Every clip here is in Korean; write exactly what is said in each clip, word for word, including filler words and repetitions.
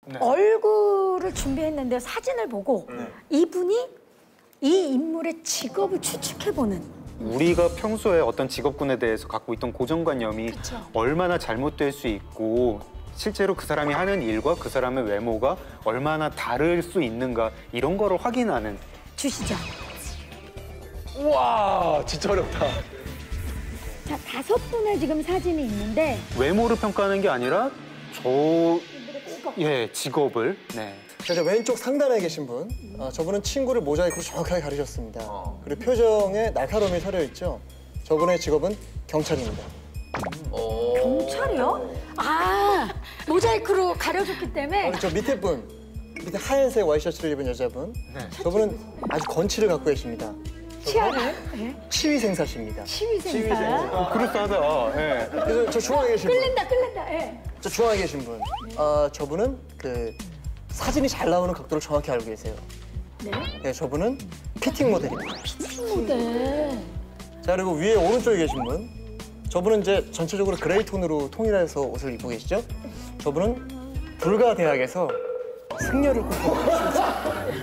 네. 얼굴을 준비했는데 사진을 보고 네. 이분이 이 인물의 직업을 추측해보는. 우리가 평소에 어떤 직업군에 대해서 갖고 있던 고정관념이 그쵸. 얼마나 잘못될 수 있고 실제로 그 사람이 하는 일과 그 사람의 외모가 얼마나 다를 수 있는가 이런 거를 확인하는. 주시죠. 우와, 진짜 어렵다. 자, 다섯 분의 지금 사진이 있는데 외모를 평가하는 게 아니라 저... 예, 직업을. 네. 자, 이제 왼쪽 상단에 계신 분, 어, 저분은 친구를 모자이크로 정확하게 가리셨습니다. 어. 그리고 표정에 날카로움이 서려 있죠. 저분의 직업은 경찰입니다. 경찰이요? 아, 모자이크로 가려줬기 때문에. 그리고 저 밑에 분, 밑에 하얀색 와이셔츠를 입은 여자분, 네. 저분은 아주 건치를 갖고 계십니다. 치아를? 네. 치위생사십니다. 치위생사. 어, 그럴싸하다. 예. 그래서 저 중앙에 계신 분, 끌린다, 끌린다. 예. 저 중앙에 계신 분, 어, 저분은 그 사진이 잘 나오는 각도를 정확히 알고 계세요. 네. 네, 저분은 피팅 모델입니다. 피팅 모델. 자, 그리고 위에 오른쪽에 계신 분, 저분은 이제 전체적으로 그레이 톤으로 통일해서 옷을 입고 계시죠? 저분은 불가 대학에서 승려를 꿈꾸고 있습니다.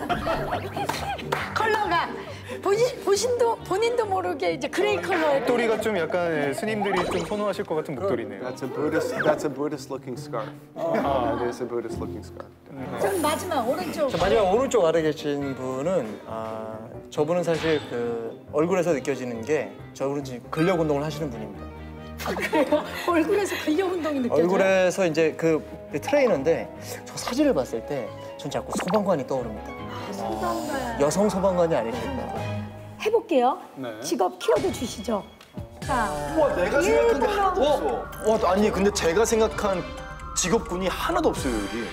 컬러가 보시, 보신도 본인도 모르게 이제 그레이 컬러의 목도리가 좀 약간 예, 스님들이 좀 선호하실 것 같은 목도리네요. That's a Buddhist. That's a Buddhist looking scarf. Ah, it is a Buddhist looking scarf. 좀 마지막 오른쪽. 자, 마지막 오른쪽 아래 계신 분은 아, 저분은 사실 그 얼굴에서 느껴지는 게 저분은 지금 근력 운동을 하시는 분입니다. 아, 그래요? 얼굴에서 근력 운동이 느껴져요? 얼굴에서 이제 그 트레이너인데 저 사진을 봤을 때 전 자꾸 소방관이 떠오릅니다. 아, 소방관. 여성 소방관이 아니실까. 해볼게요. 네. 직업 키워드 주시죠. 자, 와, 내가 생각한 게 하나도 일본어. 없어. 와, 아니 근데 제가 생각한 직업군이 하나도 없어요 여기.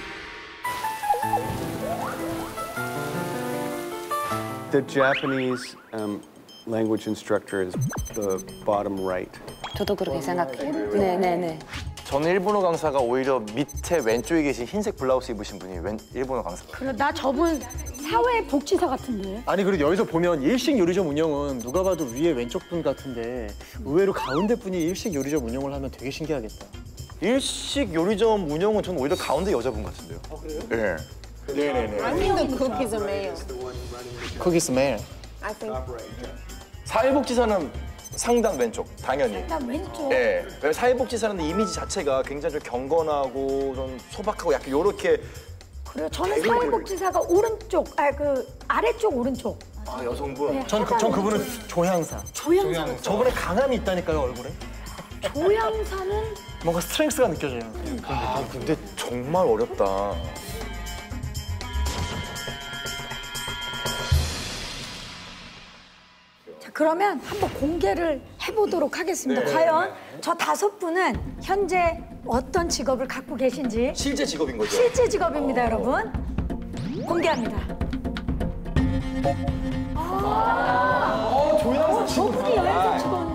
The Japanese um, language instructor is the bottom right. 저도 그렇게 생각해요. 네네네. 저는 일본어 강사가 오히려 밑에 왼쪽에 계신 흰색 블라우스 입으신 분이 왼 일본어 강사. 그래, 나 저분 사회복지사 같은데. 아니 그리고 여기서 보면 일식 요리점 운영은 누가 봐도 위에 왼쪽 분 같은데 의외로 가운데 분이 일식 요리점 운영을 하면 되게 신기하겠다. 일식 요리점 운영은 저는 오히려 가운데 여자분 같은데요. 아 그래요? 네. 네네네. I think the cookies are male. Cookies man. I think. 사회복지사는 상당 왼쪽, 당연히. 나 왼쪽. 예. 왜냐면 사회복지사는 이미지 자체가 굉장히 좀 경건하고 좀 소박하고 약간 요렇게. 그래요. 저는 사회복지사가 오른쪽, 아 그 아래쪽 오른쪽. 아 여성분. 네, 전, 그, 전 그분은 조향사. 조향사. 저분에 강함이 있다니까요, 얼굴에. 조향사는 뭔가 스트렝스가 느껴져요. 아 근데 정말 어렵다. 자, 그러면 한번 공개를 해보도록 하겠습니다. 과연 저 다섯 분은 현재 어떤 직업을 갖고 계신지 실제 직업인 거죠? 실제 직업입니다, 여러분. 공개합니다. 아, 조향사 저분이 여행사 직원.